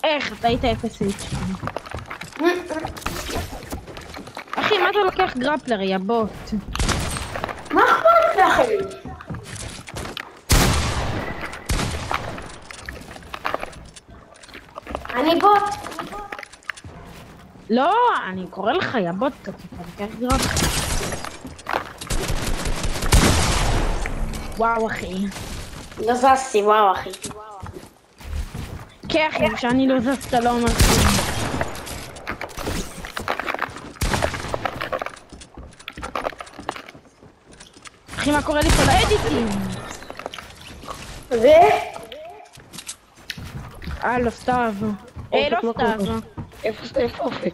איך? אתה היית 0 HP. אחי, מה אתה לוקח גרפלר, יא בוט? מה אכפת לכם? אני בוט. לא, אני קורא לך יא בוט, אתה לוקח גרפלר. וואו אחי. לא זזתי, וואו אחי. כן אחי, כשאני לא זז אתה לא אומר כלום. אחי, מה קורה לי פה לאדיטים? לא סתיו. לא סתיו. איפה אופק?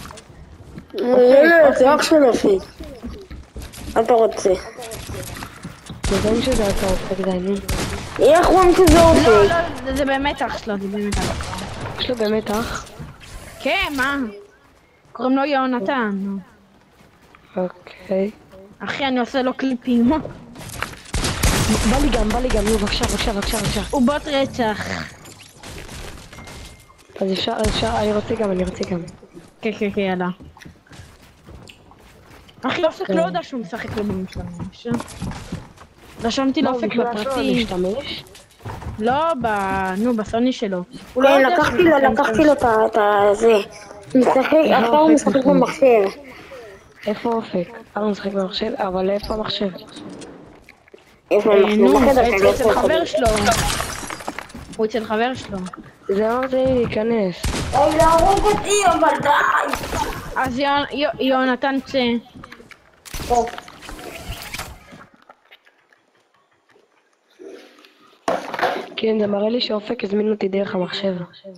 זה אח של אופק. מה אתה רוצה? מבין שזה אתה אופק דייני. איך רואים שזה אופק? לא, זה באמת אח שלו, זה באמת אח שלו. יש לו באמת אח? כן, מה? קוראים לו יונתן. אוקיי. אחי, אני עושה לו קליפים. בא לי גם, נו, בבקשה. הוא בוט רצח. אז אפשר, אני רוצה גם. כן, יאללה. אחי, אופק לא יודע שהוא משחק לו במשתמש. רשמתי לאופק בפרטי. לא, בסוני שלו. כן, לקחתי לו את זה. עכשיו הוא משחק במחשב. איפה אופק? הוא משחק במחשב? אבל איפה המחשב? איפה אנחנו? בחדר אצל חבר שלו. הוא אצל חבר שלו. זה אמרתי לי להיכנס. אוי, להרוג אותי, אבל די. אז יונתן צא. כן, זה מראה לי שאופק הזמין אותי דרך המחשב.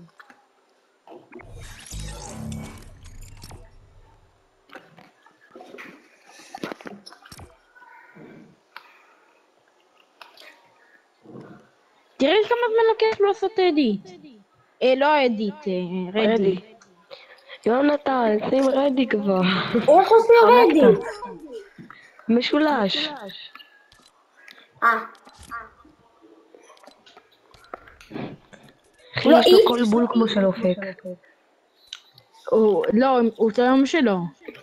תראה כמה זמן לוקח לו לעשות אדיט. לא אדיט, רדי. יונתן, שים רדי כבר. איך עושים רדי? משולש. אחי, יש לו כל בול כמו של אופק. לא, הוא תאום שלו.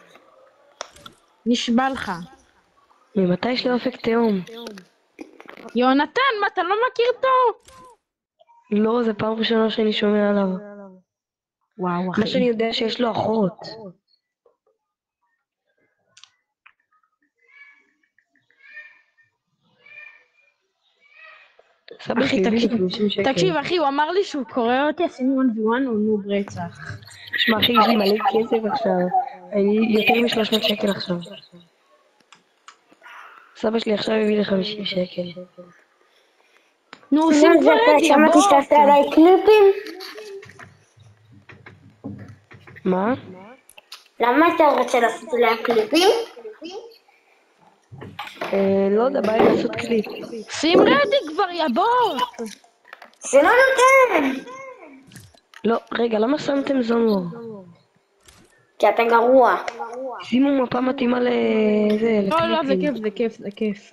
נשבע לך. ממתי יש לי אופק תאום? יונתן, מה, אתה לא מכיר אותו? לא, זה פעם ראשונה שאני שומע עליו. וואו, אחי. מה שאני יודע שיש לו אחות. אחי, תקשיב, אחי, הוא אמר לי שהוא קורא אותי, עשינו 1v1 או נוב רצח. שמע, אחי, יש לי מלא כסף עכשיו. אני יותר מ-300 שקל עכשיו. סבא שלי עכשיו הביא לי 50 שקל. נו, עושים כבר רדי, שמעתי שתעשה עליי קליפים? מה? למה אתה רוצה לעשות עליי קליפים? לא יודע, בא לי לעשות קליפ. שים רדי כבר, יא בוט! זה לא נותן! לא, רגע, למה שמתם זמור? כי אתה גרוע. שימו מפה מתאימה לזה, לא, לקליפים. זה כיף.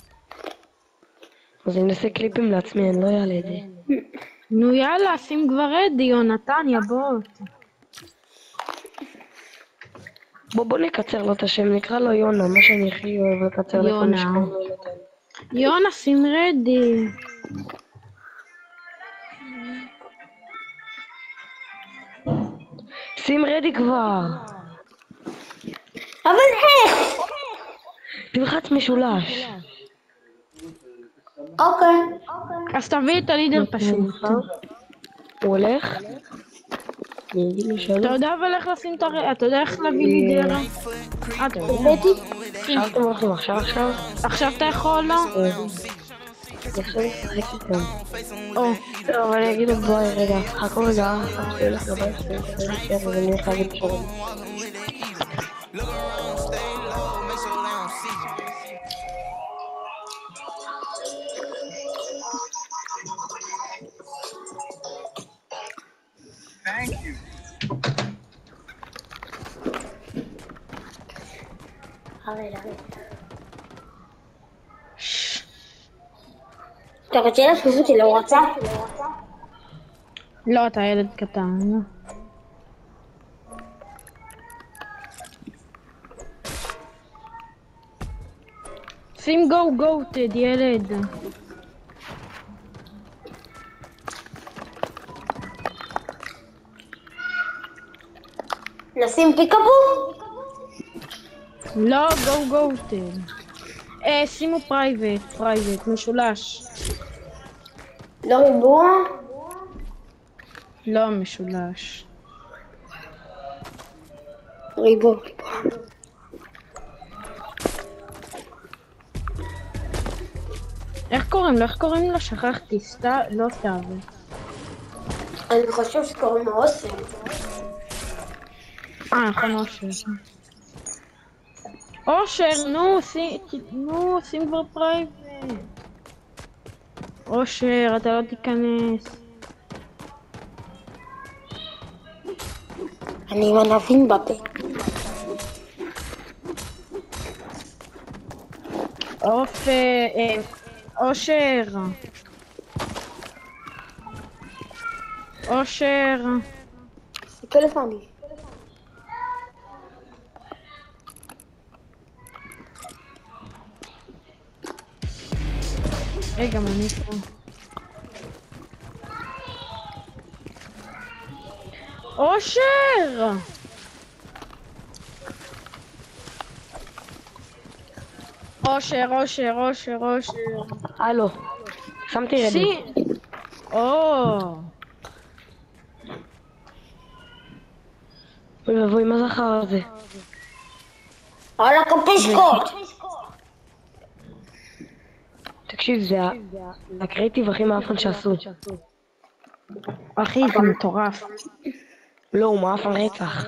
אז אני אעשה קליפים לעצמי, אני לא אעלה את זה. נו יאללה, שים כבר רדי, יונתן, יא בוט. בוא נקצר לו את השם, נקרא לו יונה, מה שאני הכי אוהב לקצר לכל מי שקוראים לו יונתן. יונה, שים רדי. שים רדי כבר! אבל איך? תלחץ משולש. אוקיי. אז תביא את הלידר פשוט. הוא הולך? אתה יודע אבל איך לשים את אתה יודע איך להביא לידר? הבאתי? עכשיו אתם הולכים עכשיו? עכשיו אתה יכול לא? עכשיו נשחק איתם. טוב, אבל אני אגיד לו בואי רגע, חכו רגע, אני הולך לבית ואני הולך להגיד בשביל. אתה רוצה להכניס אותי לוואטסאפ? לא, אתה ילד קטן. שים גו-גוטד, ילד. נשים פיקאבו? לא, גו-גוטד. שימו פרייבט, משולש. לא ריבוע? לא, משולש. ריבוע. איך קוראים לה? שכחתי, לא סתיו. אני חושב שקוראים לו אוסם. נכון, אושר. אושר, נו, שים כבר פרייבט. אושר, אתה לא תיכנס. אני עם ענבים בפה. אושר. אושר. תסתכל לפני. גם אני פה. אושר! אושר. הלו, שמתי רדי. אוי ואבוי, מה זה אחר הזה? על הקפישקות! תקשיב, זה הקריאיטיב הכי מאפן שעשו. אחי, זה מטורף. לא, הוא מאפן רצח.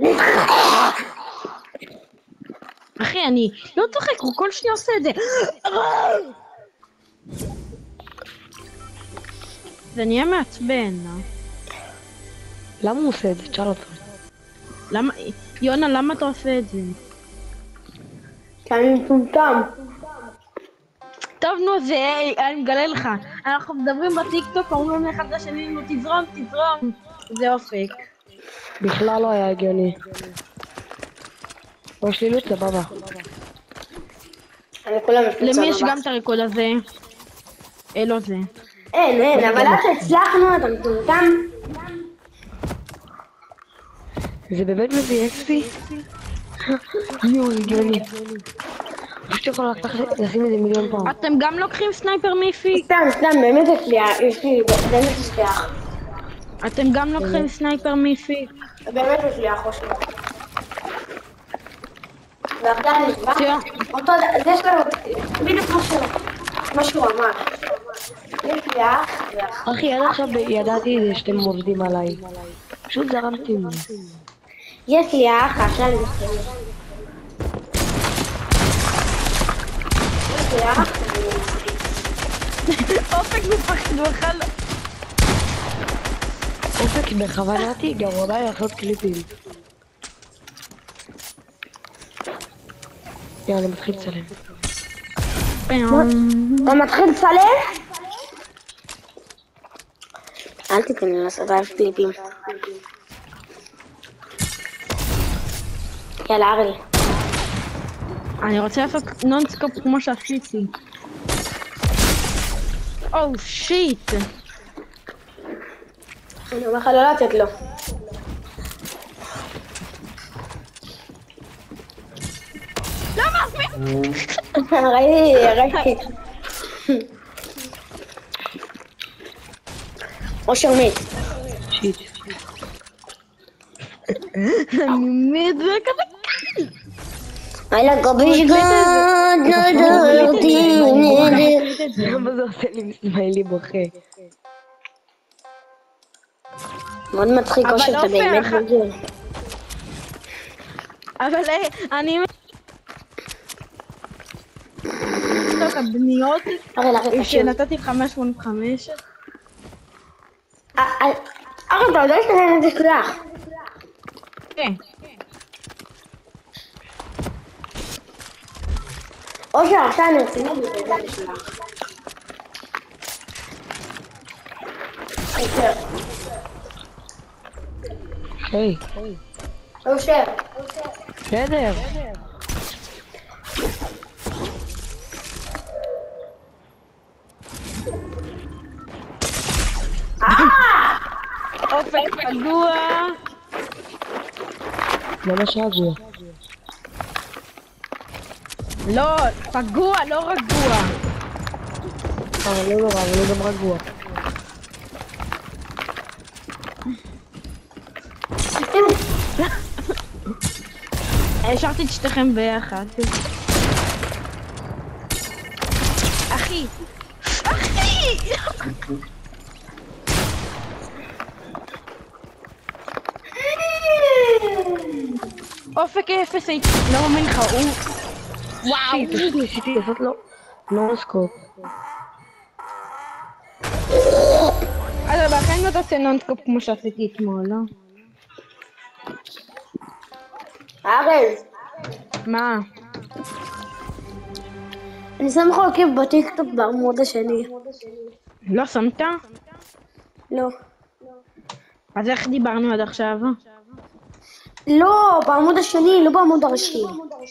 אחי, אני לא צוחק, הוא כל שניה עושה את זה. זה נהיה מעצבן. למה הוא עושה את זה? תשאל אותו. יונה, למה אתה עושה את זה? כי אני מטומטם. טוב, נו, אני מגלה לך. אנחנו מדברים בטיקטוק, אומרים אחד לשני, נו, תזרום. זה אופק. בכלל לא היה הגיוני. יש לי לוט סבבה. למי יש גם את הריקוד הזה? לא זה. אין, אבל אז הצלחנו, אתה מטומטם. זה באמת מבייש אותי? יואו, הגיוני. פשוט יכול לשים את זה מיליון פעם. אתם גם לוקחים סנייפר מיפי? סתם, באמת יש לי אח. אתם גם לוקחים סנייפר מיפי? באמת יש לי אח ראש. ועכשיו נקבע, אותו, זה שלו, בדיוק מה שהוא אמר. יש לי אח, אחי, עד עכשיו ידעתי שאתם עובדים עליי. פשוט זרמתי עם זה. יש לי אח, עכשיו אני מסכים. יש לי אח. אופק מפחד בכלל. אופק בכוונתי גם הוא עדיין לעשות קליפים. יאללה, אני מתחיל לצלם. אתה מתחיל לצלם? אל תיתן לי לעשות קליפים. יאללה, ארי. אני רוצה לעשות נונסקופ כמו שעשיתי. שיט. אני אומר לך לא לתת לו. למה? ראיתי. אושר מת. שיט. אני מת וכזה קל. על הקפישקות נדרתי נדרת. למה זה עושה לי סמיילי בוכה? מאוד מצחיק אושר, אתה באמת בגלל. אבל אני... טוב, הבניות שנתתי 585. ארי, אתה יודע שאתה את זה שלך. כן. אושר, עכשיו אני רציני בזה שלך. היי, יושב. בסדר. אופק פגוע. ממש רגוע. לא, פגוע, לא רגוע. אבל לא נורא, אבל הוא גם רגוע. השארתי את שתיכם ביחד. אחי! אחי! אופק אפס הייתי, לא מאמין לך, הוא... וואו! פשוט ניסיתי לעשות לו נונסקופ. אז לכן לא תעשה נונסקופ כמו שעשיתי אתמול, לא? ארז, מה? אני שם לך עוקב בטיקטוק בעמוד השני. לא שמת? לא. אז איך דיברנו עד עכשיו? לא, בעמוד השני, לא בעמוד הראשי.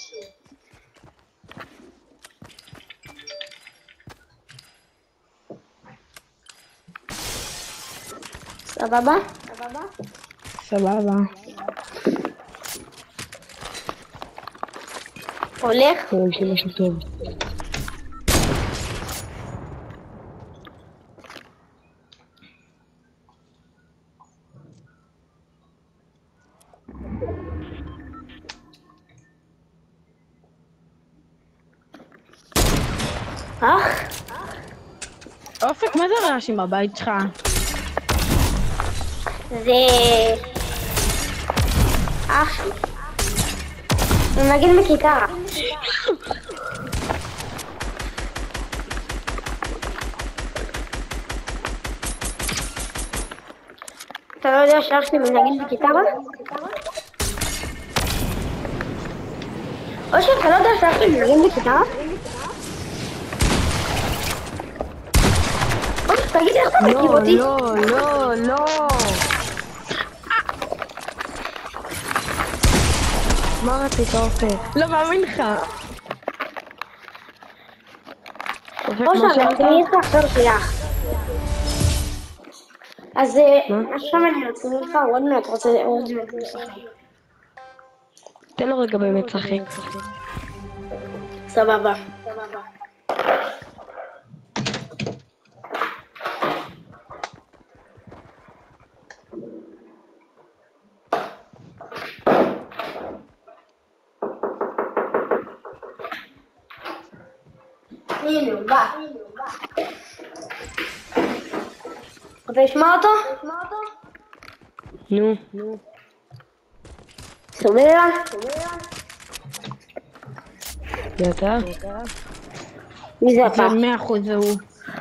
סבבה? סבבה. הולך? יש לי משהו טוב. אופק, מה זה רעש עם הבית שלך? זה... אח שלי. הוא מנגן בגיטרה. אתה לא יודע שאח שלי מנגן בגיטרה? או שאתה לא יודע שאח שלי מנגן בגיטרה? תגיד לי איך אתה מכיר אותי? לא. מה רצית אופק? לא מאמין לך. או שאני אתן לך עכשיו שלך. אז עכשיו אני אתן לך עוד מעט רוצה עוד מעט לשחק. תן לו רגע באמת לשחק. סבבה. הנה הוא בא. אתה ישמע אותו? נו. סובל? זה אתה? מי זה אתה? כן, 100% זה הוא.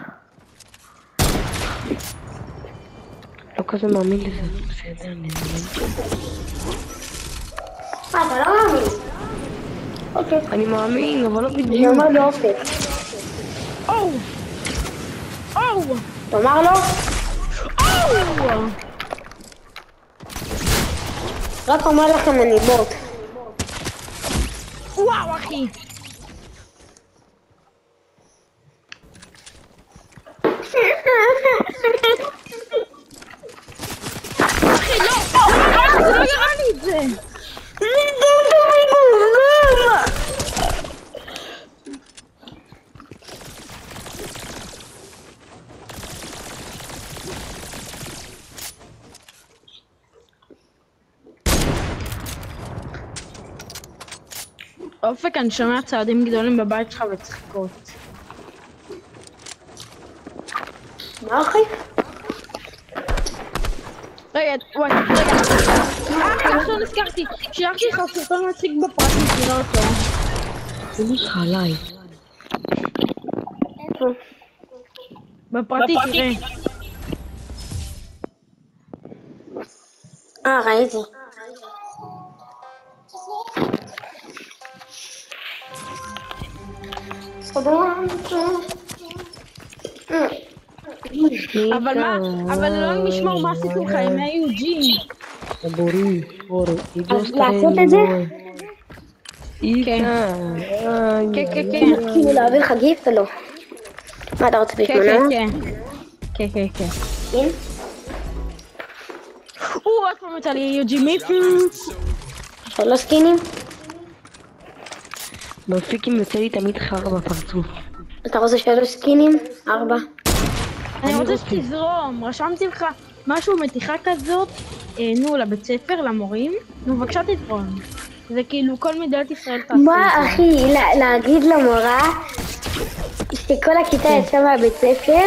לא כזה מאמין לזה. בסדר, אני מאמין. אתה לא מאמין. אוקיי. אני מאמין, אבל לא אני בדיוק. אומר לו אופק. אוו! תאמר לו? אוו! רק אומר לכם אני בוט. וואו, אחי! אחי, לא! זה לא יראה לי את זה! אופק, אני שומע צעדים גדולים בבית שלך וצחקות. מה אחי? רגע, עכשיו נזכרתי, שלחתי לך סרטון מצחיק בפרטים, תראה אותו. זה לך עליי. איפה? בפרטי, תראה. ראיתי. אבל לא נשמור מה עשיתם לך עם היוג'ין. אז לעשות את זה? כן. כן. כאילו להעביר לך גיפט או לא? מה אתה רוצה להתמנה? כן. כן? עוד פעם יצא לי יוג'ין מיפים. לא סקינים? מפיקים יוצא לי תמיד חרא בפרצוף. אתה רוצה שלוש סקינים? 4. אני רוצה שתזרום, רשמתי לך משהו מתיחה כזאת, לבית ספר, למורים, בבקשה תזרום. זה כאילו כל מדינת ישראל תעשה. מה אחי, להגיד למורה שכל הכיתה יצאה מהבית ספר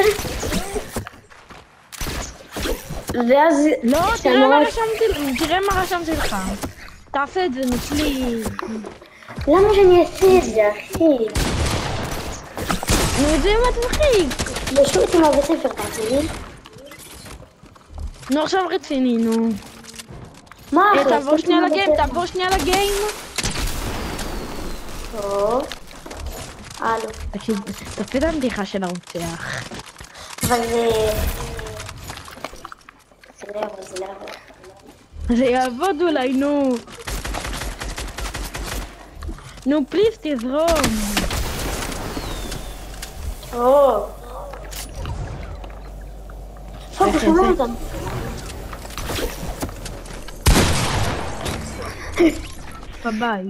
ואז... לא, תראה מה רשמתי לך. תעשה את זה, נצלי. למה שאני אעשה את זה, אחי? נו, זה מצחיק. ישו אותי מהבית ספר, תעשה לי? נו, עכשיו רציני, נו. מה אחי? תעבור שנייה לגיים. טוב. הלו. תפקיד המדיחה של הרוצח. אבל זה לא יעבוד. זה יעבוד אולי, נו. נו, פליז, תזרום. טוב, תשמע אותם. ביי.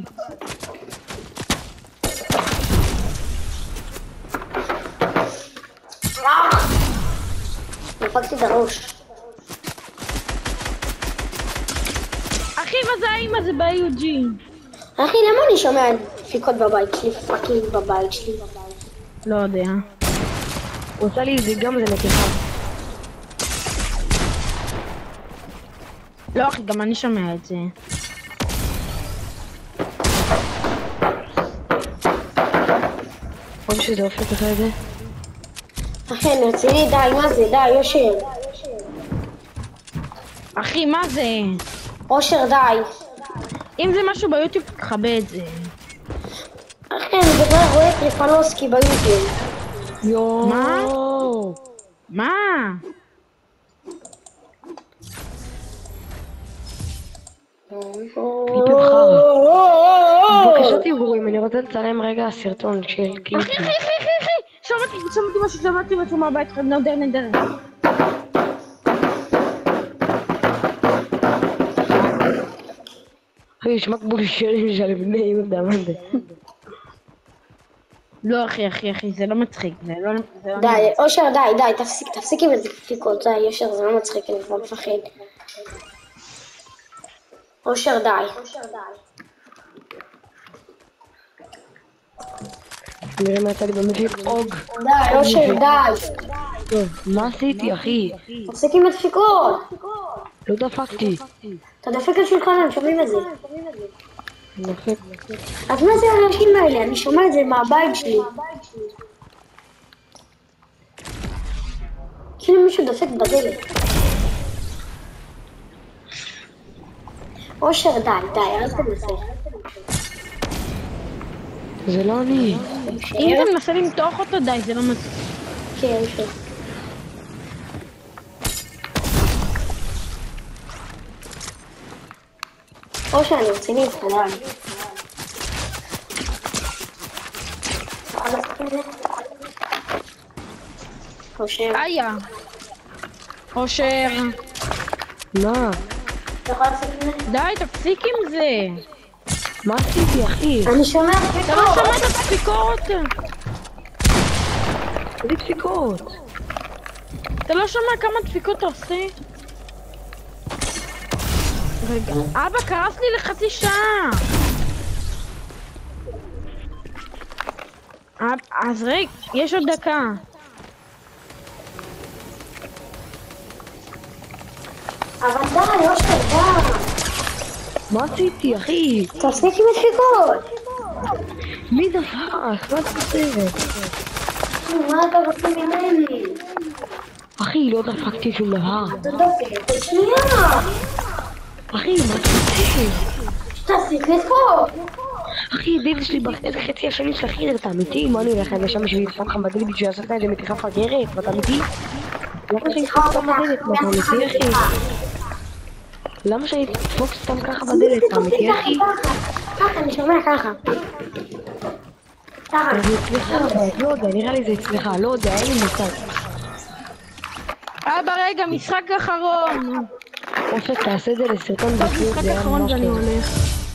נפגתי את הראש. אחי, מה זה האמא? זה ביוג'ין. אחי, למה אני שומע דפיקות בבית שלי? פאקינג בבית שלי. לא יודע. הוא עושה לי זה גם זה מתיחה. לא אחי, גם אני שומע את זה. עוד שזה הופך לך את זה? אחי, אני רציני, די, מה זה? די, יושר. אחי, מה זה? אושר, די. אם זה משהו ביוטיוב, תכבה את זה. אחי, אני בכלל רואה את טריפנוסקי ביוטיוב. מה? יוטיוב חרא. בבקשה תיגורים, אני רוצה לצלם רגע סרטון של קליפי. אחי, שמעתי משהו מהבית, נדר. אחי, יש מקבול של בני יהודה, מה זה? לא אחי, זה לא מצחיק, זה לא... די, אושר, די, תפסיק עם הדפיקות, די, יושר, זה לא מצחיק, אני כבר מפחד. אושר, די. נראה מה יצא לי במפיק אוג. די, אושר, די. טוב, מה עשיתי, אחי? תפסיק עם הדפיקות. לא דפקתי. אתה דפק על שולחן, הם שומעים את זה. דפק. אז מה זה האנשים האלה? אני שומע את זה מהבית שלי. כאילו מישהו דפק בדלת. אושר, די, אל תנסה. זה לא אני. אם אתה מנסה למתוח אותו, די, זה לא מצחיק. כן, אושר. אושר, אני רציני לפתרון. אושר. איה. אושר. מה? די, תפסיק עם זה. מה עשיתי, אחי? אני שומע אתה לא שמעת את הדפיקות? איזה דפיקות? אתה לא שומע כמה דפיקות אתה עושה? רגע, אבא קרס לי לחצי שעה. אז רגע, יש עוד דקה. אבל די, אושר, די. מה עשיתי, אחי? תפסיק עם הדפיקות. מי דפק? מה אתה עושה? מה אתה רוצה ממני? אחי, לא דפקתי שום דבר. אתה דופק, שנייה. אחי, מה אתה עושה? תפסיק לדפוק. אחי, דיל שלי בחצי השני של אחי, אתה אמיתי? מה אני הולך לשם בשביל לדפוק לך בדיל בשביל לעשות את זה מתיחה פגרת? ואתה אמיתי? למה שידפוק סתם בדלת? אתה אמיתי אחי? למה שידפוק סתם ככה בדלת? אתה אמיתי אחי? ככה, אני שומע ככה. ככה. זה אצלך בבית, לא יודע, נראה לי זה אצלך, לא יודע, אין לי מושג. אבא רגע, משחק אחרון. אופק, תעשה את זה לסרטון טוב, בקיאות, משחק זה היה אחרון ממש ואני טוב. הולך.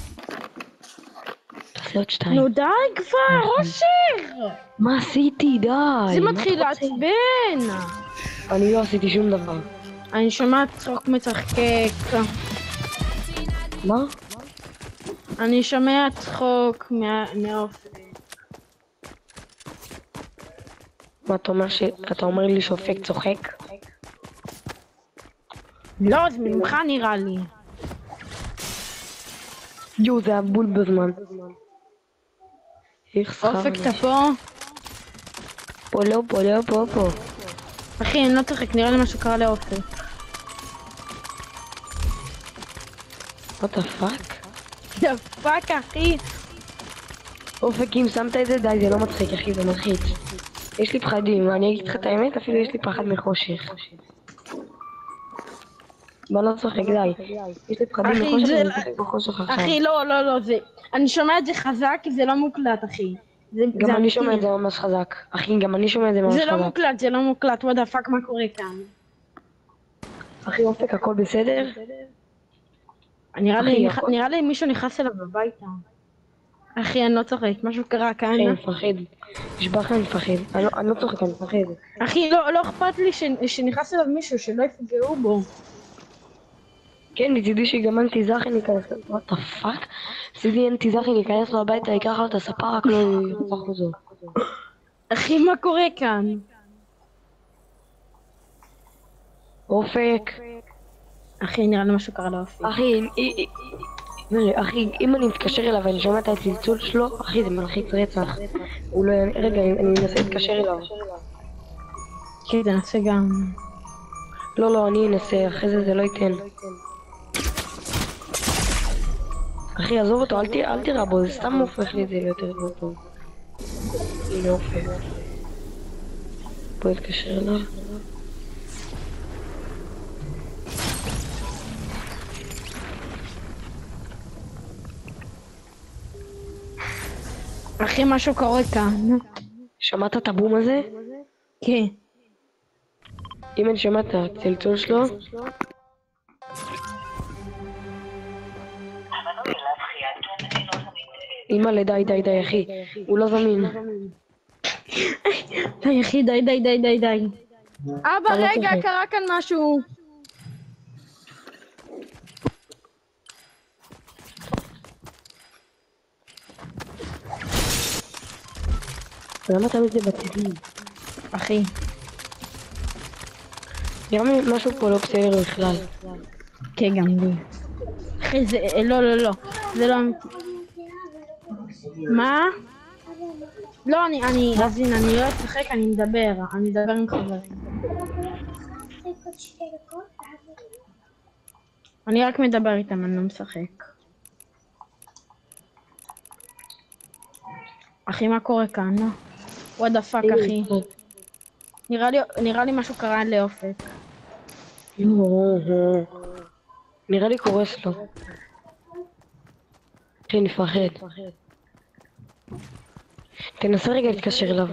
תעשה עוד 2. נו די כבר, אושר! מה עשיתי? די. זה מה מתחיל אתה רוצה? לעצבן. אני לא עשיתי שום דבר. אני שומעת צחוק מצחקק. מה? אני שומע צחוק מאופק. מה אתה אומר לי שאופק צוחק? לא, זה ממך נראה לי. יו, זה הבול בזמן. איך סחר. אופק אתה פה? פה לא, פה לא, פה. אחי, אני לא צוחק, נראה לי משהו קרה לאופק. what the fuck? דפק אחי. אופק, אם שמת את זה, די, זה לא מצחיק, אחי, זה מלחיץ. יש לי פחדים, אני אגיד לך את האמת, אפילו יש לי פחד מחושך. מה לא צוחק, די. יש לי פחדים אחי, מחושך, זה- אני צוחק בחושך עכשיו. אחי, לא, זה... אני שומע את זה חזק, זה לא מוקלט, אחי. גם אני אמיתי. שומע את זה ממש חזק. אחי, גם אני שומע את זה ממש זה לא חזק. מוקלט, זה לא מוקלט, what the fuck, מה קורה כאן? אחי, אופק, הכל בסדר? נראה לי מישהו נכנס אליו הביתה. אחי, אני לא צוחק, משהו קרה כאן. אחי, אני מפחד. נשבע לך, אני מפחד. אני לא צוחק, אני מפחד. אחי, לא אכפת לי שנכנס אליו מישהו, שלא יפגעו בו. כן, מצידי שגם אנטיזכי ניכנס, what the fuck? מצידי אנטיזכי ניכנס לביתה, ייקח לו את הספה, רק לא יפתח חוזר. אחי, מה קורה כאן? אופק. אחי, נראה לי משהו קרה לאופק. אחי, אם אני מתקשר אליו ואני שומע את הצלצול שלו, אחי, זה מלחיץ רצח. הוא לא... רגע, אני אנסה להתקשר אליו. כן, תנסה גם. לא, אני אנסה, אחרי זה לא ייתן. אחי, עזוב אותו, אל תירה בו, זה סתם הופך לי את זה ליותר לא טוב. הנה אופק. בוא נתקשר אליו. אחי, משהו קורה כאן. שמעת את הבום הזה? כן. אם אני שומע את הצלצול שלו... אימא'לה, די, אחי. הוא לא זמין. די, אחי, די. אבא, אני לא רגע, צוחק. קרה כאן משהו. למה תמיד זה בצדים? אחי. נראה לי משהו פה לא בסדר בכלל. כן, גם לי. אחי, זה... לא. זה לא אמיתי. מה? לא, אז הנה, אני לא אשחק, אני מדבר עם חברים. אני רק מדבר איתם, אני לא משחק. אחי, מה קורה כאן? what the fuck, אחי. נראה לי משהו קרה לאופק. נראה לי קורס לו. אחי, נפחד. תנסה רגע להתקשר אליו.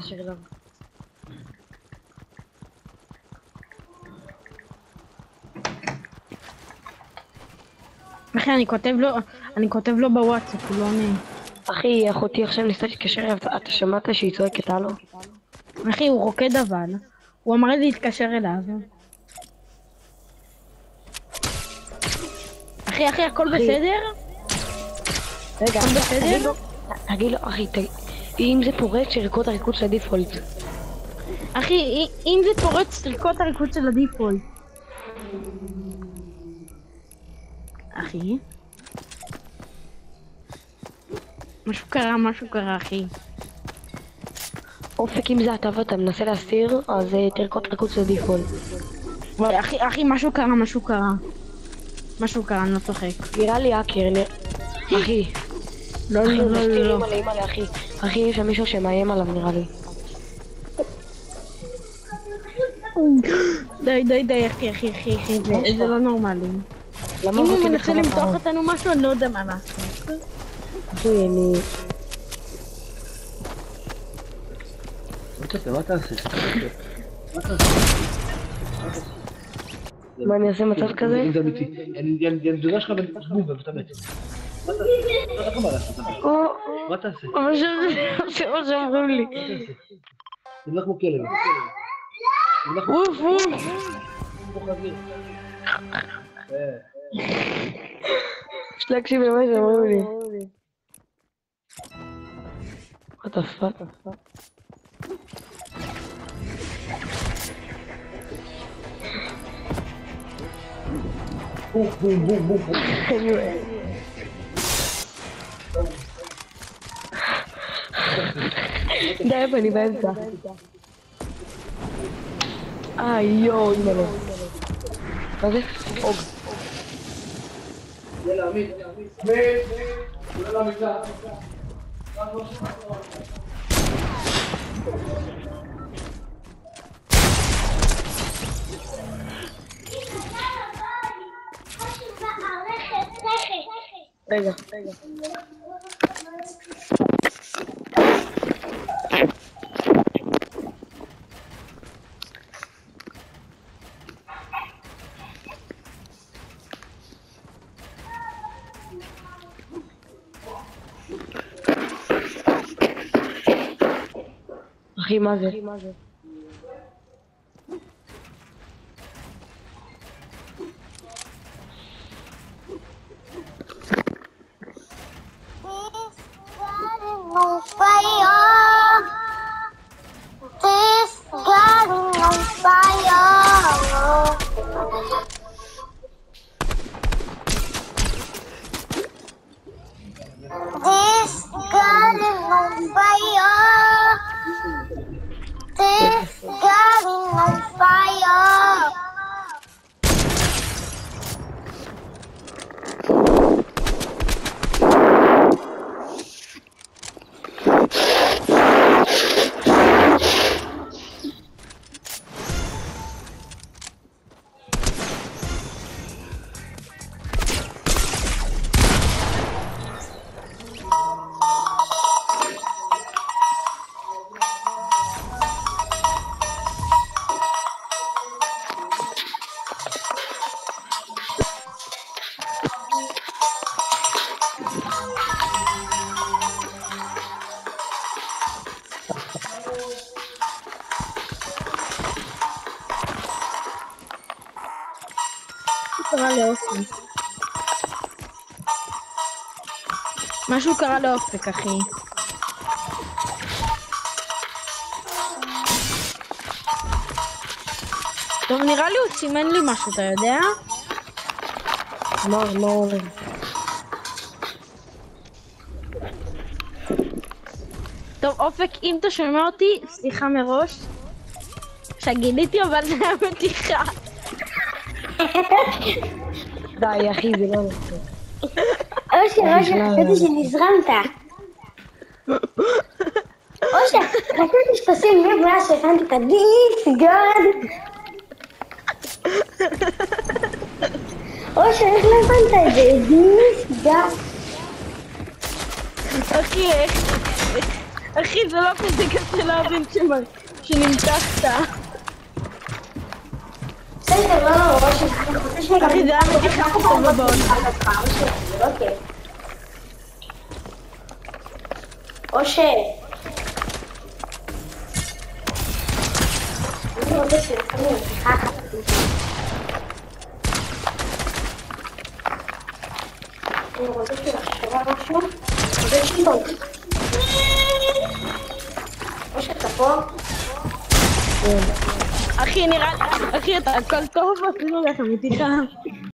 אחי, אני כותב לו בוואטסאפ, הוא לא עונה. אחי, אחותי עכשיו ניסתה להתקשר אליו, אתה שמעת שהיא צועקת הלו? אחי, הוא רוקד אבל. הוא אמר לי להתקשר אליו. אחי, הכל בסדר? רגע, הכל בסדר? תגיד לו, אחי, אם זה פורץ, שירקוד הריקוד של הדיפולט. אחי, אם זה פורץ, תרקוד הריקוד של הדיפולט. אחי? משהו קרה, אחי. אופק, אם זה אתה ואתה מנסה להסתיר, אז תרקוד ריקוד של הדיפולט. וואי, אחי, משהו קרה. אני לא צוחק. נראה לי האקר, אחי. לא. אימא'לה, אחי, יש שם מישהו שמאיים עליו, נראה לי. די, אחי, זה לא נורמלי. אם הוא מנסה למתוח אותנו משהו, אני לא יודע מה לעשות. מה תעשה? מה אני אעשה מצב כזה? אם זה אמיתי. אני מדוגה שלך בום ואתה מת. מה תעשה? מה תעשה? מה שאומרים לי. נלך כמו כלב. ווף. יש להקשיב למה שאומרים לי. What the fuck? בום. די, אני באמצע. יואו, אימא'לה. מה זה? אוג. יאללה, עמית. יאללה, עמיתה. רגע. אחי, מה זה? משהו קרה לאופק, אחי. טוב, נראה לי הוא סימן לי משהו, אתה יודע? מה אומר? טוב, אופק, אם אתה שומע אותי, סליחה מראש שגיליתי, אבל זה היה מתיחה. די, אחי, זה לא נצא. אושר, חשבתי שנזרמת. אושר, חשבתי שתשים לב מה שהכנתי את הדיסגוד. אושר, איך לא הבנת את זה? דיסגוד. אחי, זה לא כזה קשה להבין שנמתחת. בסדר, לא, אושר, אני חושב שגם... אחי, זה היה מתיחה טובה בעוד. אושר. אני רוצה שתתחיל מתיחה אחת. אני רוצה שתחשבה משהו. זה שיטות. אושר, אתה פה? אחי, נראה... אחי, אתה הכל טוב, אפילו לך מתיחה.